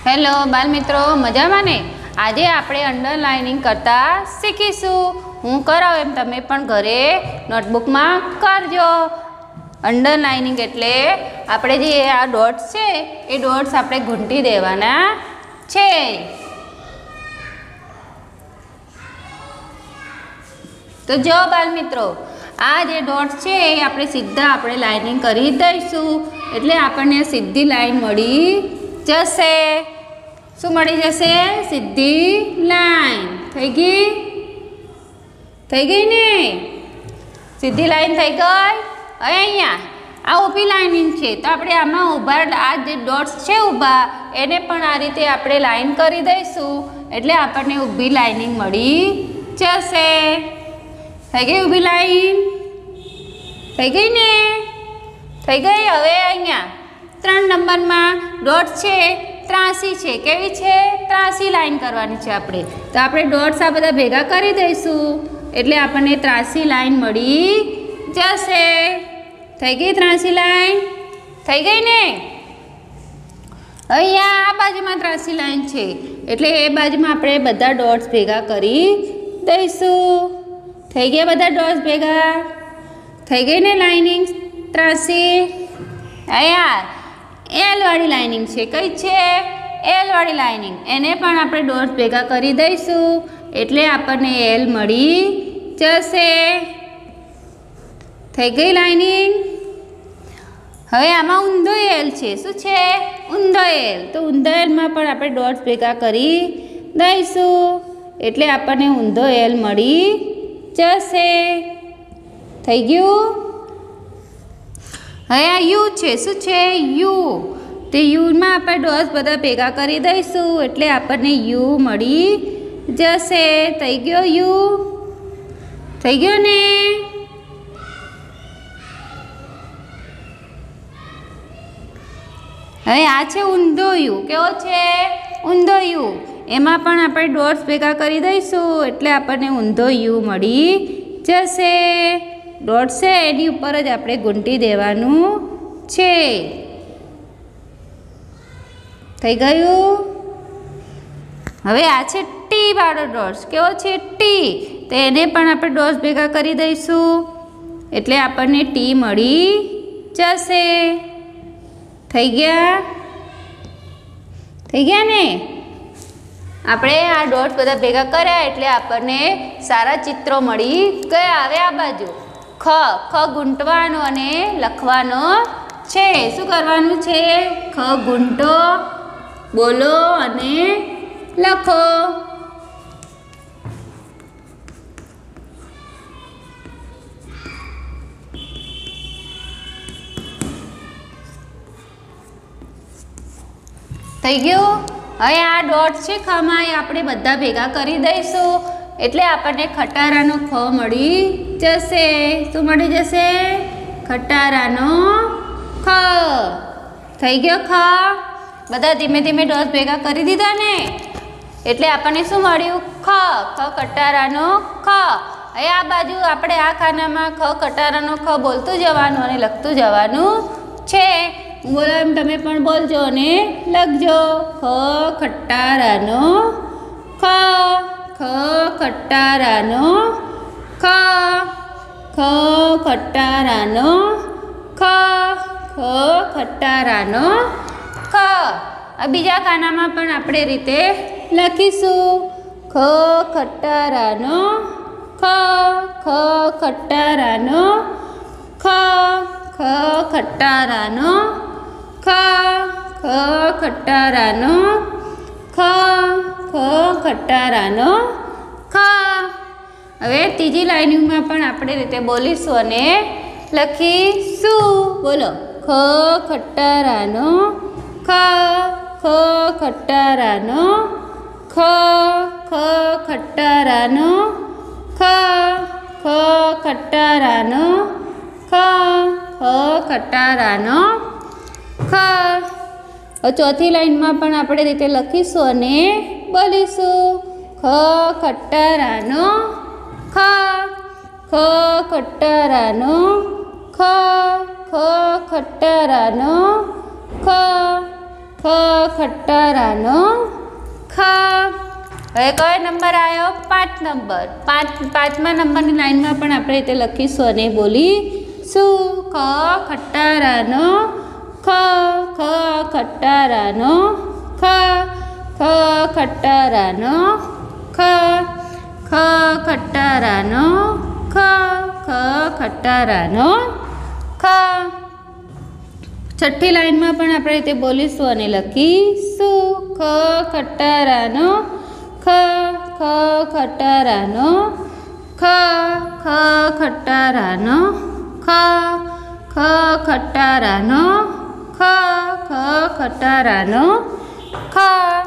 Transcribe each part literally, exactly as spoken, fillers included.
Hello बाल मित्रों, मजामां ने? आजे आपणे अंडरलाइनिंग करता शीखीशुं। हूँ कराव एम तमे पण घरे नोटबुक में करजो। अंडरलाइनिंग एटले आपणे जे आ डॉट्स छे ए डॉट्स आपणे घूंटी देवाना छे। तो जो बाल मित्रों, आ जे डॉट्स छे ए आपणे सीधा आपणे लाइनिंग करी दईशुं एटले आपणे सीधी लाइन मळी जशे। शू मळी जशे? सीधी लाइन। थई गई? थई गई ने? सीधी लाइन थई गई। हवे अहींया आ ऊभी लाइनिंग छे तो आपणे आमां ऊभा आ जे डॉट्स छे ऊभा एने पण आ रीते आपणे लाइन करी दईशुं एटले आपणे ऊभी लाइनिंग मळी जशे। थई गई ऊभी लाइन? थई गई ने? थई गई। हवे अहींया त्रण नंबर में डॉट्स छे ત્રાસી छे। केवी छे? ત્રાસી लाइन करवानी छे आपणे। तो आपणे डॉट्स आ बधा भेगा करी दईशुं एटले आपणे ત્રાસી लाइन मळी जशे। थई गई ત્રાસી लाइन? थई गई ने? अहींया आ बाजुमां ત્રાસી लाइन छे एटले ए बाजुमां आपणे बधा डॉट्स भेगा करी दईशुं। थई गया बधा डॉट्स भेगा? थई गई ने लाइनिंग ત્રાસી? अहींया एल वाली लाइनिंग छे। कई छे? एल वाली लाइनिंग। एने पण आपणे डॉट्स भेगा करी दईशुं एटले आपणे एल मळी जशे। थई गई लाइनिंग? हवे आमां ऊंधो एल छे। शुं छे? ऊंधो एल। तो ऊंधा एल मां पण आपणे डॉट्स भेगा करी दईशुं एटले आपणे ऊंधो एल मळी जशे। थई गयुं? हवे आ यू छे। शुं छे? यू। तो यू में आपणे डॉट्स बधा भेगा करी दईशुं एटले आपणे यू मळी जशे। थई गयो यू? थई गयो ने? हवे आ छे ऊंधो यू। केवो छे? ऊंधो यू। एमां पण आपणे डॉट्स भेगा करी दईशुं एटले आपणे ऊंधो यू मळी जशे। डॉट्स छे एनी उपर ज आपणे घूंटी देवानुं छे। थई गयुं? हवे आ छे टी वाळो डॉट्स। केवो छे? टी। तो एने पण आपणे डॉट्स भेगा करी दईशुं एटले आपणे टी मळी जशे। थई गया? थई गया ने? आपणे आ डॉट्स बधा भेगा कर्या एटले आपणे सारा चित्रो मळी गया। हवे आ बाजु ख ख गूंटवानो अने लखवानो छे। शुं करवानुं छे? ख गूंटो, बोलो अने लखो। थई गयुं? हवे आ डॉट्स छे खमां ए आपणे बधा भेगा करी दईशुं एटले आपणे खटारानो ख मळी जशे। शुं मळी जशे? खटारानो ख। थई गयो ख? बधा धीमे धीमे डॉट्स भेगा करी दीधा ने एटले आपणे शुं मळ्युं? ख। ख खटारानो ख। हवे आ बाजु आपणे आ खानामां ख खटारानो ख बोलतुं जवानुं अने लखतुं जवानुं छे। हूँ बोलो एम तमे पण बोलजो अने लखजो। ख खटारानो ख। ख खटारानो ख। ख खटारानो ख। ख खटारानो ख। आ बीजा खानामां पण आपणे रीते लखीशुं। ख खटारानो ख। ख खटारानो ख। ख खटारानो ख। ख खटारानो ख। ख खटारानो ख। हवे तीजी लाइनिंग में पण आपणे रीते बोलीशुं अने लखीशुं। बोलो ख खटारानो ख। ख खटारानो ख। ख खटारानो ख। ख खटारानो ख। ख खटारानो ख। चौथी लाइन में पण आपणे रीते लखीशुं अने बोलीशुं। ख खटारानो ख। ख खटारानो ख। ख खटारानो ख। ખ ખટારાનો ખ. હવે કયો નંબર આવ્યો? પાંચ નંબર. પાંચ પાંચમા નંબરની લાઈનમાં પણ આપણે રીતે લખીશું અને બોલીશું. ખ ખટારાનો ખ ખ ખટારાનો ખ ખ ખટારાનો ખ ખ ખટારાનો ખ ખ ખટારાનો ખ. છઠ્ઠી લાઈનમાં પણ આપણે રીતે બોલીશું અને લખીશું. ખ ખટારાનો ખ ખ ખટારાનો ખ ખ ખટારાનો ખ ખ ખટારાનો ખ ખ ખટારાનો ખ.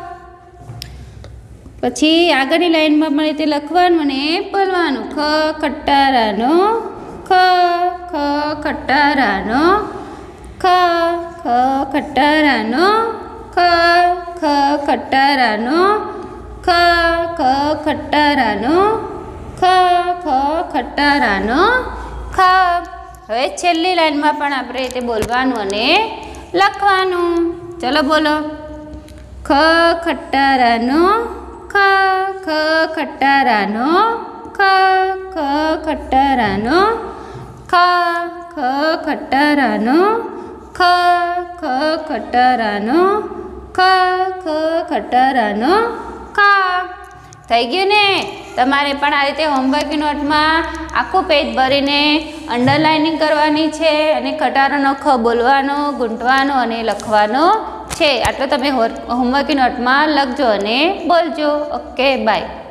પછી આગળની લાઈનમાં પણ રીતે લખવાનું અને બોલવાનું. ખ ખટારાનો ખ ખ ખટારાનો ખ ખ ખટારાનો ખ ખ ખટારાનો ખ ખ ખટારાનો ખ ખ ખટારાનો ખ. હવે છેલ્લી લાઈનમાં પણ આપણે રીતે બોલવાનું અને લખવાનું. ચલો બોલો. ખ ખટારાનો ખ ખ ખટારાનો ખ ખ ખટારાનો ખ ખ ખટારાનો ખ ખ ખટારાનો ખ ખ ખટારાનો ખ. થઈ ગયું ને? તમારે પણ આ રીતે હોમવર્ક નોટમાં આખું પેજ ભરીને અંડરલાઇનિંગ કરવાની છે અને ખટારાનો ખ બોલવાનો, ગૂંટવાનો અને લખવાનો છે. આટલો તમે હોમવર્ક નોટમાં લખજો અને બોલજો. Okay, by.